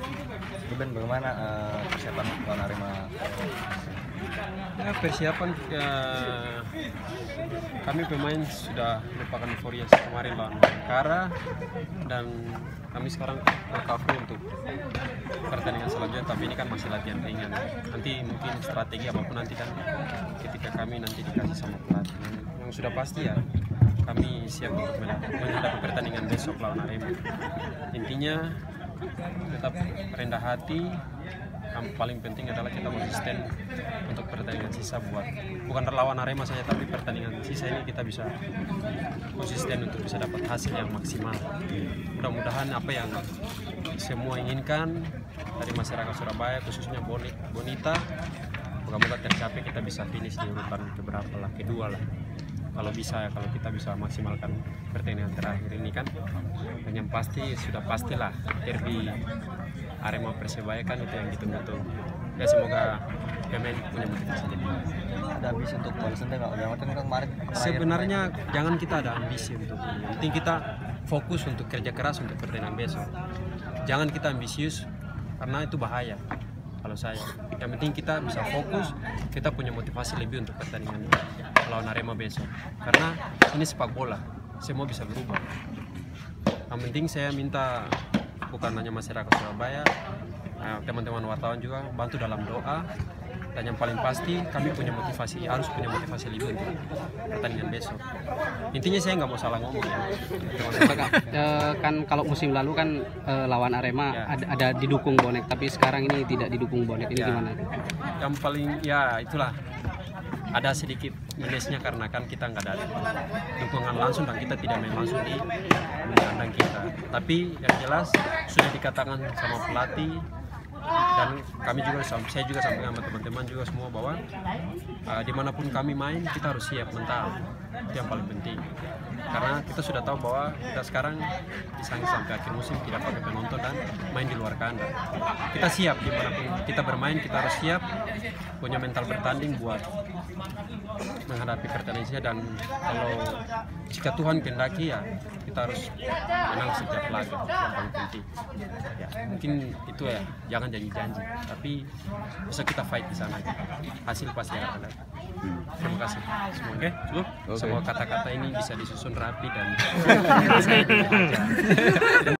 Ben, bagaimana persiapan lawan Arema? Ya, persiapan kami pemain sudah melupakan euforia kemarin lawan Bayangkara, dan kami sekarang recovery untuk pertandingan selanjutnya, tapi ini kan masih latihan ringan. Nanti mungkin strategi apapun nanti kan ketika kami nanti dikasih sama pelatih. Yang sudah pasti ya kami siap untuk menghadapi pertandingan besok lawan Arema. Intinya tetap rendah hati. Yang paling penting adalah kita konsisten untuk pertandingan sisa, bukan lawan Arema saja, tapi pertandingan sisa ini kita bisa konsisten untuk bisa dapat hasil yang maksimal. Mudah-mudahan apa yang semua inginkan dari masyarakat Surabaya, khususnya Bonita, moga-moga tercapai, kita bisa finish di urutan keberapa lah, kedua lah. Kalau bisa, kalau kita bisa maksimalkan pertandingan terakhir ini kan. Dan yang pasti, sudah pastilah derby Arema Persebaya kan itu yang ditunggu-tunggu. Ya semoga pemain punya motivasi lebih. Ada ambisi untuk balas dendam nggak? Yang penting kemarin Sebenarnya jangan kita ada ambisi untuk ini. Yang penting kita fokus untuk kerja keras untuk pertandingan besok. Jangan kita ambisius karena itu bahaya. Kalau saya, yang penting kita bisa fokus, kita punya motivasi lebih untuk pertandingan lawan Arema besok. Karena ini sepak bola, semua bisa berubah. Yang penting saya minta bukan hanya masyarakat Surabaya, teman-teman wartawan juga bantu dalam doa, dan yang paling pasti kami punya motivasi, harus punya motivasi lebih untuk pertandingan besok. Intinya saya nggak mau salah ngomong ya. Kan kalau musim lalu kan lawan Arema ya, ada didukung bonek, tapi sekarang ini tidak didukung bonek. Ini ya, gimana? Yang paling ya itulah, ada sedikit minusnya karena kan kita nggak ada dukungan langsung dan kita tidak main langsung di kandang kita. Tapi yang jelas sudah dikatakan sama pelatih, dan kami juga, saya juga sampaikan sama teman-teman juga semua bahwa dimanapun kami main kita harus siap mental, itu yang paling penting. Karena kita sudah tahu bahwa kita sekarang sampai akhir musim tidak pakai penonton dan main di luar kandang. Kita siap dimanapun kita bermain, kita harus siap punya mental bertanding buat menghadapi pertandingan. Dan kalau jika Tuhan kehendaki ya kita harus menang setiap laga, yang paling penting. Ya, mungkin itu ya, jangan janji-janji, tapi bisa kita fight di sana. Hasil pasti akan ada. Terima kasih semua. Oke, semua kata-kata ini bisa disusun rapi dan saya